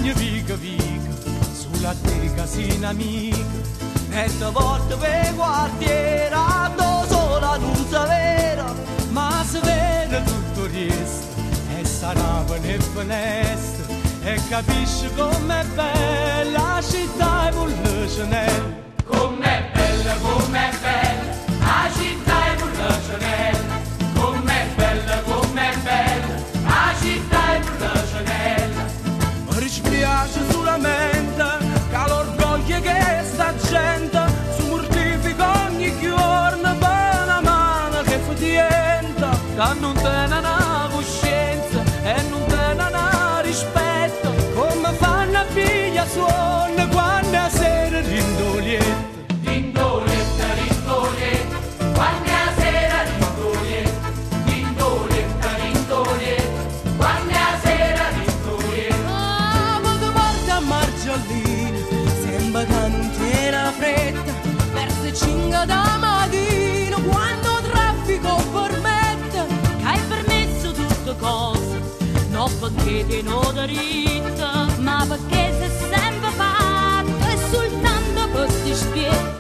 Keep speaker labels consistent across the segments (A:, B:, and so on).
A: campagna vica vica, sulla te casina amica, e te volte per quartiera, do sola non si vera, ma si vede tutto il resto, e sarà nel finestra, e capisci com'è bella la città e Pulle Chanel.
B: Com'è bella, la città e Pulle Chanel. Com'è bella, la città e Pulle Chanel.
A: Mi dispiace solamente che l'orgoglio che sta gente si mortifica ogni giorno per una mano che fa diventa, che non tiene una coscienza e non tiene una rispetto, come fanno a figlia suona quando a sera rindolietta.
B: Rindolietta, rindolietta, quando a sera rindolietta. Rindolietta, rindolietta, quando a sera rindolietta.
A: Ah, ma che porta a Margiolina, sembra che non tiene fretta, verso 5 da mattina, quando il traffico permette, che hai permesso tutte cose, non perché ti non dritta, ma perché sei sempre fatto e soltanto per ti spiegare.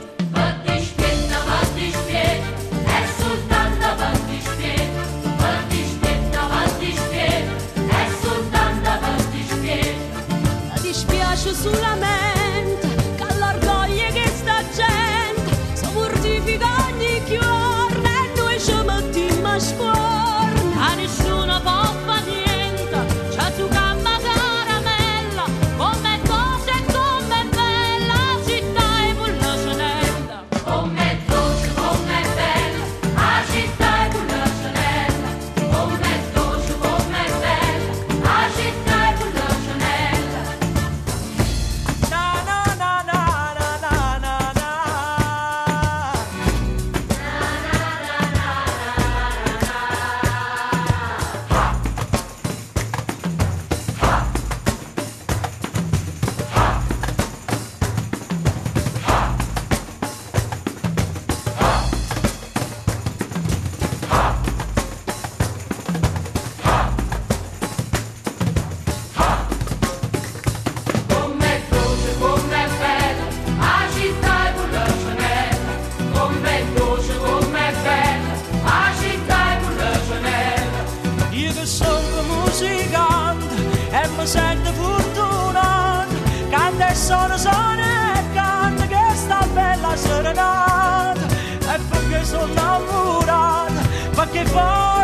B: È soltanto per ti spiegare. Per ti spiegare, è soltanto per ti spiegare.
A: Mi dispiace solamente che l'orgoglio che sta gente si mortifica ogni giorno e noi ci mettiamo a scuola, a nessuno può fare niente, c'è su gamba caramella, come cosa e come bella la città e Pulle Chanel.
B: Com'è dolce, com'è bella, la città e Pulle Chanel. Com'è dolce, com'è bella, la città e Pulle Chanel.
A: Na na na na na na na na.
B: Com'è dolce, com'è bella, la città e Pulle Chanel. Com'è dolce, com'è bella, la città e Pulle Chanel.
A: Io che sono musicante e mi sento fortunato, canto e sono e canto che sta bella serenata, e perché sono innamorato, perché poi